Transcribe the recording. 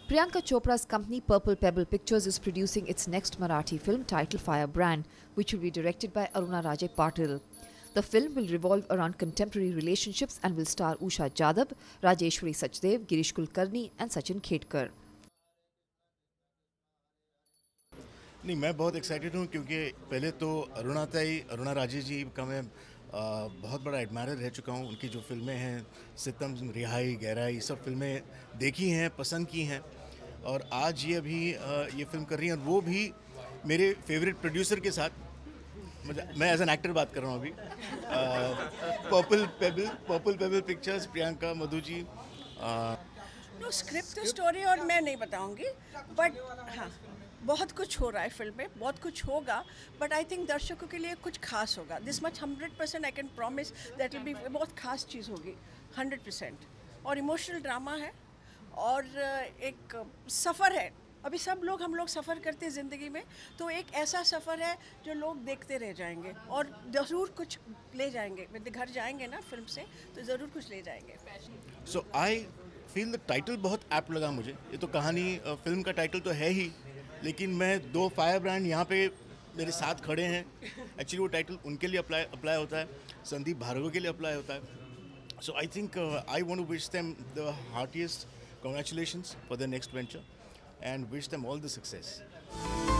Priyanka Chopra's company Purple Pebble Pictures is producing its next Marathi film titled Firebrand, which will be directed by Aruna Raje Patil. The film will revolve around contemporary relationships and will star Usha Jadhav, Rajeshwari Sachdev, Girish Kulkarni and Sachin Khedekar. नहीं, मैं बहुत excited हूँ क्योंकि पहले तो अरुणा राजे जी का मैं बहुत बड़ा एडमायर रह चुका हूँ। उनकी जो फिल्में हैं सितम, रिहाई, गहराई, सब फिल्में देखी हैं, पसंद की हैं और आज ये अभी ये फिल्म कर रही हैं और वो भी मेरे फेवरेट प्रोड्यूसर के साथ। मैं एज एन एक्टर बात कर रहा हूँ अभी। Purple pebble pictures, Priyanka, Madhu ji. No script story और मैं नहीं बताऊंगी, बट हाँ बहुत कुछ हो रहा है फिल्म में, बहुत कुछ होगा, बट आई थिंक दर्शकों के लिए कुछ खास होगा। This much 100% I can promise that will be बहुत खास चीज़ होगी 100%। और इमोशनल ड्रामा है और एक सफ़र है। अभी सब लोग हम लोग सफ़र करते हैं ज़िंदगी में, तो एक ऐसा सफ़र है जो लोग देखते रह जाएंगे और ज़रूर कुछ ले जाएंगे। घर जाएंगे ना फिल्म से तो ज़रूर कुछ ले जाएंगे। So I feel the title बहुत ऐप्ट लगा मुझे। ये तो कहानी फिल्म का टाइटल तो है ही, लेकिन मैं दो फायर ब्रांड यहाँ पे मेरे साथ खड़े हैं। एक्चुअली वो टाइटल उनके लिए अप्लाई होता है, संदीप भार्गव के लिए अप्लाई होता है। So I think I want to wish them the heartiest congratulations for their next venture and wish them all the success.